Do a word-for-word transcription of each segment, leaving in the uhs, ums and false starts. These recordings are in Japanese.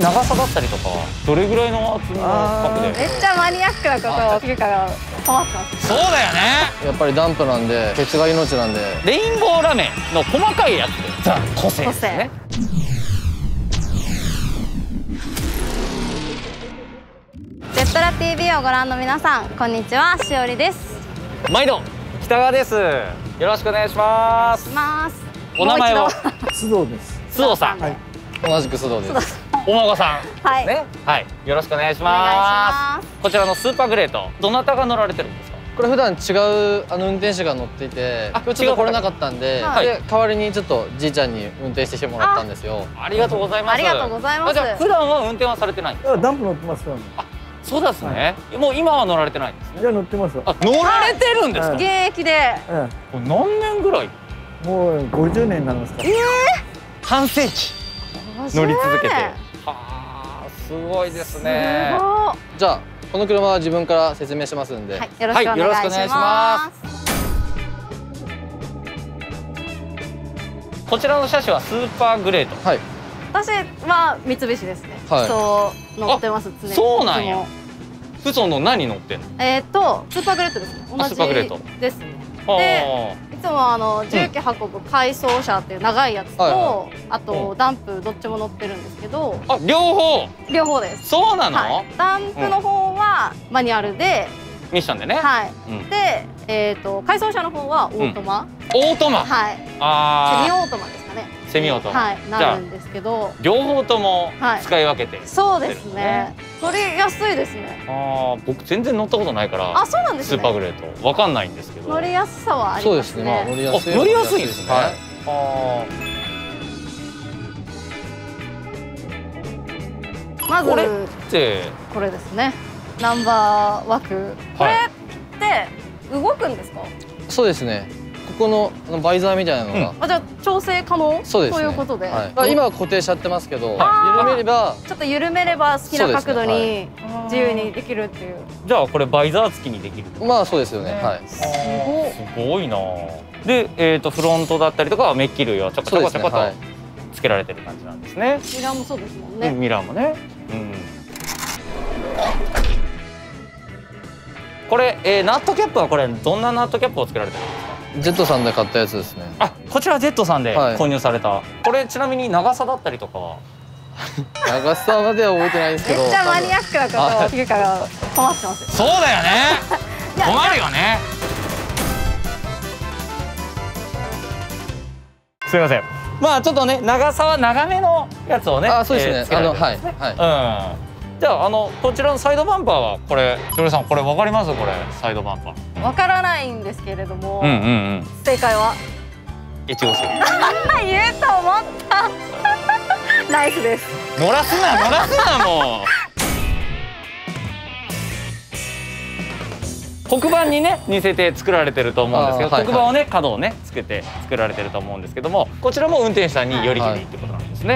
長さだったりとかはどれぐらいの厚みの角で？ めっちゃマニアックなことを聞くから困ってます。 そうだよね。 やっぱりダンプなんでケツが命なんで。 レインボーラメンの細かいやつでザ個性ですね。 ジェットラ ティーブイ をご覧の皆さん、こんにちは、しおりです。 毎度北川です。よろしくお願いします。お名前は？ 須藤です。 須藤さん。 同じく須藤です。 お孫さんはいね。はい。よろしくお願いします。こちらのスーパーグレート、どなたが乗られてるんですか？ これ普段違うあの運転手が乗っていて、今日ちょっと来れなかったんで、で代わりにちょっとじいちゃんに運転してもらったんですよ。 ありがとうございます。 ありがとうございます。 じゃあ普段は運転はされてないんですか？ ダンプ乗ってますから。 あ、そうですね。もう今は乗られてないんですね。 いや乗ってます。 あ、乗られてるんですか？ 現役で。 これ何年ぐらい？ もうごじゅうねんになりますか。 ええ。 半世紀乗り続けて。はあ、すごいですね。 じゃあこの車は自分から説明しますんで、 はい、よろしくお願いします。 こちらの車種はスーパーグレート。 はい。 私は三菱ですね。 はい。 そう乗ってます。常に。 そうなんや。フソンの何乗ってんの？ えっとスーパーグレートですね。同じスーパーグレートですね。で、いつもあの重機運ぶ回送車っていう長いやつと、あとダンプどっちも乗ってるんですけど。 あ、両方。 両方です。 そうなの？ ダンプの方はマニュアルで。 ミッションでね。 はい。で、えっと回送車の方はオートマ。 オートマ。 はい。 ああ。 セミオートマですかね。 セミオートマ。 はい。なるんですけど。 両方とも使い分けて。 そうですね。乗りやすいですね。 ああ、僕全然乗ったことないから。 あ、そうなんですね。 スーパーグレートわかんないんですけど。 乗りやすさはありますね。 そうですね。まあ乗りやすい。 乗りやすいですね。はい。 ああ。まずこれってこれですね。ナンバー枠。これって動くんですか？ そうですね。ここのバイザーみたいなのが、 あ、じゃあ調整可能？ そうですね。 ということで、 今は固定しちゃってますけど、緩めればちょっと緩めれば好きな角度に自由にできるっていう。 じゃあこれバイザー付きにできる？ まあそうですよね。はい。 すごいな。で、えっとフロントだったりとかはメッキ類をちょこちょこちょことつけられてる感じなんですね。 ミラーもそうですもんね。 ミラーもね。うん。これ、えー、ナットキャップはこれどんなナットキャップをつけられてるんですか？ ジェットさんで買ったやつですね。 あ、こちらジェットさんで購入された。はい、これちなみに長さだったりとかは？ 長さまでは覚えてないんですけど。 めっちゃマニアックなことを聞くから困ってます。 そうだよね。困るよね。すみません。まあちょっとね、長さは長めのやつをね。 あ、そうですね。あのはいはい。うん。じゃあ、あのこちらのサイドバンパーはこれ、ジョリさんこれわかります？これサイドバンパー。わからないんですけれども。 うんうんうん。 正解は。 越後線。 言うと思った。ナイスです。 乗らすな乗らすなもう。黒板にね似せて作られてると思うんですけど、黒板をね角をねつけて作られてると思うんですけども、こちらも運転手さんによりけりってことなんですね。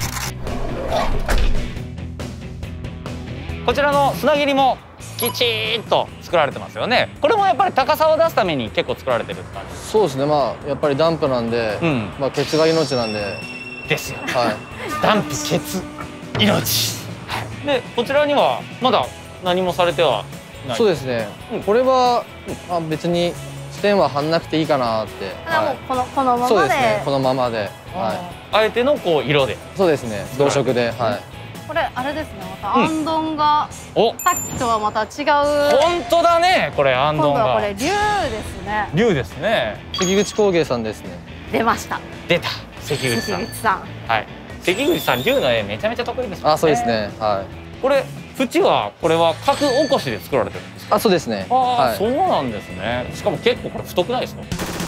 こちらの砂切りもきちっと作られてますよね。これもやっぱり高さを出すために結構作られてるって感じ。 そうですね。まあやっぱりダンプなんで、うん、まあケツが命なんで。 ですよ。はい。ダンプケツ命。はい。でこちらにはまだ何もされてはない。 そうですね。うん、これはまあ別にステンは貼んなくていいかなって。 はい、このこのままで。 そうですね。このままで。はい。 あえてのこう色で。 そうですね。同色で。はい。 これあれですね。またアンドンが、うん、さっきとはまた違う。 本当だね。これアンドンが。 今度はこれ竜ですね。 竜ですね。 関口工芸さんですね。 出ました。 出た。関口さん。 関口さん。 はい。関口さん竜の絵めちゃめちゃ得意ですもんね。 あ、そうですね。はい。 これ縁はこれは角起こしで作られてるんですか？ あ、そうですね。 ああ、そうなんですね。しかも結構これ太くないですか？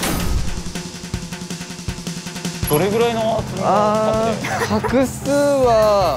どれぐらいの厚みの角で？画数は。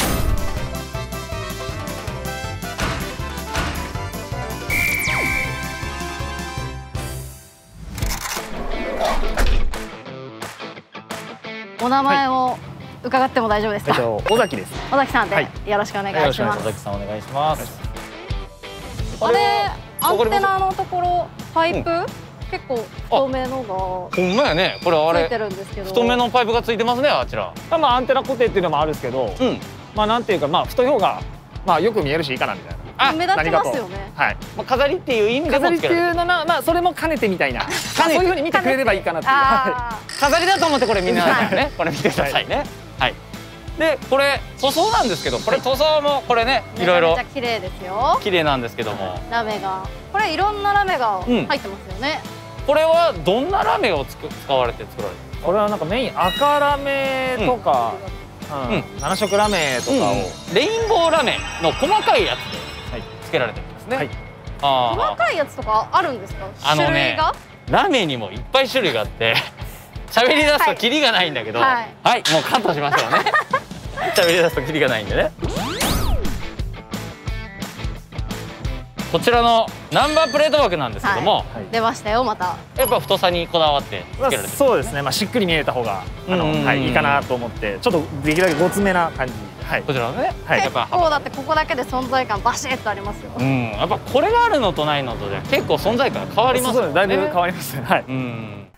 お名前を伺っても大丈夫ですか？ 尾崎です。 尾崎さんでよろしくお願いします。 尾崎さんお願いします。 あれアンテナのところパイプ結構太めのがほんまやね。これあれついてるんですけど、 太めのパイプがついてますねあちら。 まあアンテナ固定っていうのもあるんですけど、 まあなんていうかまあ太い方がまあよく見えるしいいかなみたいな。 あ、 目立ちますよね。 はい。 まあ飾りっていう意味でも飾りってつけられてる。 いうのはまあそれも兼ねてみたいな。そういう風に見てくれればいいかなっていう。 あ飾りだと思ってこれみんなね、これ見てくださいね。はい。でこれ塗装なんですけど、これ塗装もこれねーいろいろめちゃめちゃ綺麗ですよ。 綺麗なんですけども、 ラメがこれいろんなラメが入ってますよね。 これはどんなラメをつく使われて作られてるんですか？ これはなんかメイン赤ラメとか、 うんうん、なな色ラメとかを、 レインボーラメの細かいやつでつけられてるんですね。 はい。 あー細かいやつとかあるんですか？ あのね種類が？ ラメにもいっぱい種類があって喋り出すとキリがないんだけど、 はいはい、もうカットしましょうね。喋り出すとキリがないんでね。こちらのナンバープレート枠なんですけども、 はい出ましたよまた。 やっぱ太さにこだわってつけまあられてる。 そうですね。まあしっくり見えた方があの、 うんうんうんはい、いいかなと思ってちょっとできるだけごつめな感じ。はい。 こちらのね、 はいやっぱ結構だってここだけで存在感バシッとありますよ。 うん、やっぱこれがあるのとないのとで結構存在感変わりますよね。 そうですね。だいぶ変わりますね。はい。 うん。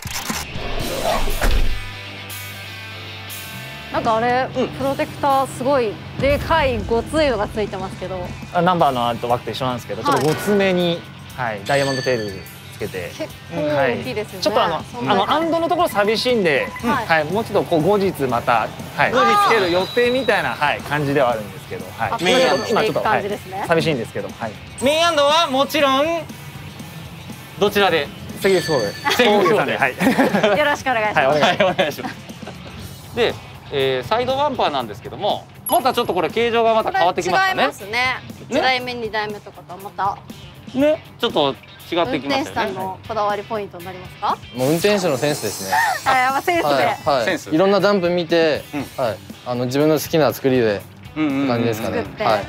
なんかあれ、 うんプロテクターすごいでかいごついのがついてますけど、 あナンバーのあと枠と一緒なんですけど、ちょっとごつめに、はい、ダイヤモンドテールつけて。 結構大きいですよね。 ちょっとあの存在感あのアンドのところ寂しいんで、 はいはい、もうちょっとこう後日また、はい、後日つける予定みたいな、はい、感じではあるんですけど、はい、 アップデートしていく感じですねはい、寂しいんですけど、はい、 メインアンドはもちろんどちらで？ 関口そうで、 関口そうではい、 よろしくお願いします。 はいお願いはい、お願いします。で、えーサイドバンパーなんですけども、またちょっとこれ形状がまた変わってきましたね。 これ違いますね。いちだいめにだいめとかとはまたね、ちょっと違運ってきま転手さんしたよね。 のこだわりポイントになりますか？ もう運転手のセンスですね。 はい、やっぱセンスで。 はい、はい、 センスいろんなダンプ見て、 うはい、あの自分の好きな作りでうんうんうん感じですかね。 作ってはい。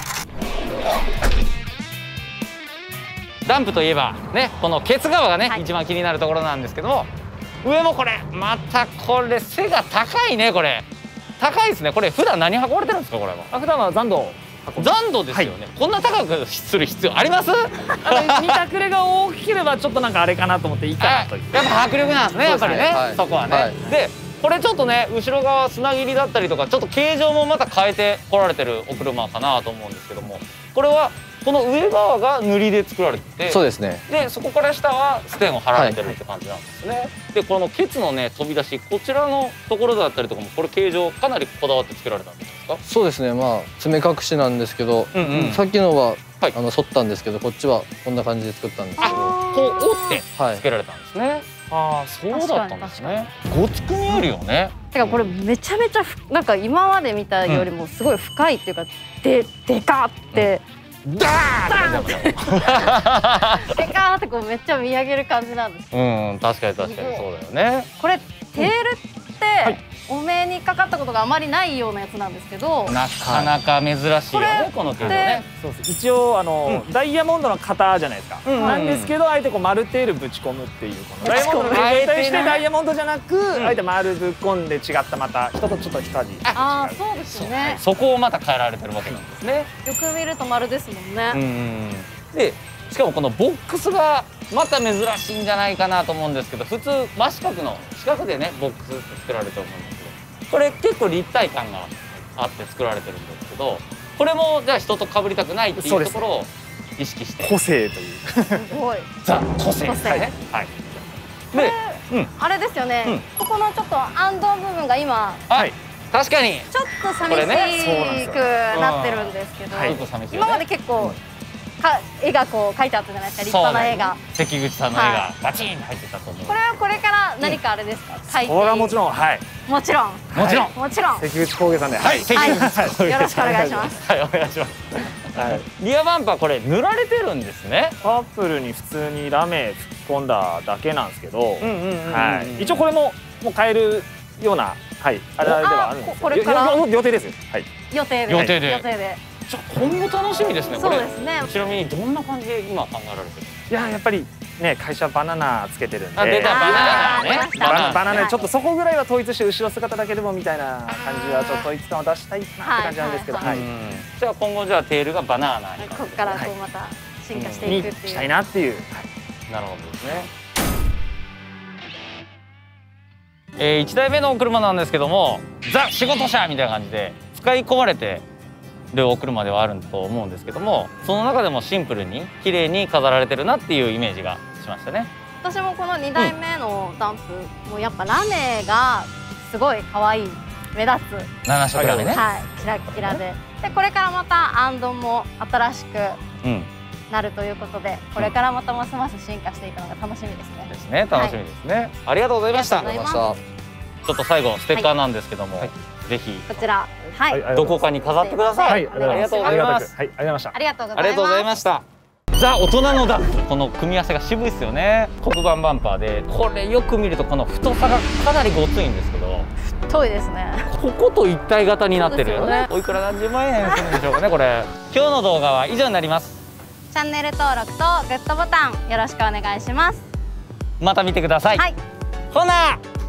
ダンプといえばね、このケツ側がね、 はい一番気になるところなんですけども、上もこれまたこれ背が高いね。これ高いですね。これ普段何運ばれてるんですか？これはあ普段は残土を運んで残土ですよね、こんな高くする必要あります？ あの見たくれが大きければちょっとなんかあれかなと思っていいかなという。 やっぱ迫力なんですね、やっぱりね、 はいそこはね、 はいでこれちょっとね後ろ側砂切りだったりとかちょっと形状もまた変えてこられてるお車かなと思うんですけども、これはこの上側が塗りで作られてて、 そうですね。 でそこから下はステンを貼られてるって感じなんですね、でこのケツのね飛び出しこちらのところだったりとかもこれ形状かなりこだわって作られたんですか？ そうですね。まあ爪隠しなんですけど、 うんうんさっきのは、 はいあの反ったんですけど、こっちはこんな感じで作ったんですけど、 こう折ってはいつけられたんですね、ああそうだったんですね。ごつく見えるよね。 てかこれめちゃめちゃふなんか今まで見たよりもすごい深いっていうか、ででかって、 ダーンって感じだったもんでかーってこうめっちゃ見上げる感じなんです。 うん、確かに確かにそうだよね。 これテールってお目にかかったことがあまりないようなやつなんですけど、 なかなか珍しいよね、この形状ね。 そうです。一応あの、ダイヤモンドの型じゃないですか。 うんうんなんですけどあえてこう丸テールぶち込むっていうこのダイぶち込むヤモンドの形状に対してあえてねダイヤモンドじゃなく、 んあえて丸ぶっ込んで違ったまた人とちょっと一味違う。 ああそうですよね。 そこをまた変えられてるわけなんですね。 よく見ると丸ですもんうんね。 うんうんでしかもこのボックスがまた珍しいんじゃないかなと思うんですけど、普通真四角の四角でねボックスって作られてると思うんですけど、これ結構立体感があって作られてるんですけど、これもじゃあ人と被りたくないっていうところを意識して、 個性という。 すごい。 ザ個性個性はいね。はい。で、うん、 あれですよね、 うんここのちょっとアンド部分が今はい、確かにちょっと寂しこれねそうなんですよくなってるんですけど、 ちょっと寂しいよね。 今まで結構、か絵がこう描いてあったじゃないですか、立派な絵が。 関口さんの絵はがバチンと入ってたと思う。 これはこれから何かあれですか、描いてこれはもちろんはい。 もちろんもちろん。 もちろん関口工芸さんで。 はい、関口さん。 はいよろしくお願いします。 はい、お願いします。 はい。 リアバンパーこれ塗られてるんですね。 パープルに普通にラメ吹き込んだだけなんですけど、 うんうんうんうんはい。一応これももう買えるようなはいあれではあるんですあこれからよよ予定ですよ。はい。 予定で予定で予定でじゃあ今後楽しみですね。これそうですね。 ちなみにどんな感じで今考えられてる？ いややっぱりね会社バナナつけてるんで。 あ、出たバナナねあー出まし。たバナバナナはいでちょっとそこぐらいは統一して後ろ姿だけでもみたいな感じはちょっと統一感を出したいなって感じなんですけど、 ははいい。 うんじゃあ今後じゃあテールがバナナにここからこうまた進化してにいくっていう。 したいなっていう。 なるほどですね。えー、いちだいめのお車なんですけどもザ仕事車みたいな感じで使い込まれてるお車ではあると思うんですけども、その中でもシンプルに綺麗に飾られてるなっていうイメージがしましたね。 私もこのにだいめのダンプ、もうやっぱラメがすごい可愛い、目立つ。 なな色ラメね。 はい、キラキラで。でこれからまたアンドも新しくうんなるということで、これからまたますます進化していくのが楽しみですね。 ですね、楽しみですね。ありがとうございました。 ありがとうございまちょっと最後ステッカーなんですけども、ぜひこちら、はい、 どこかに飾ってください。 はい、 ありがとうございます。 はい、ありがとうございました。 ありがとうございます。 ありがとうございました。ザ大人のダンプ、この組み合わせが渋いですよね。黒板バンパーで、これよく見るとこの太さがかなりごついんですけど、 太いですね。 ここと一体型になってるよね。 そうですよねおいくら何十万円するんでしょうかね、これ。今日の動画は以上になります。 チャンネル登録とグッドボタンよろしくお願いします。 また見てください。 はい。 ほな。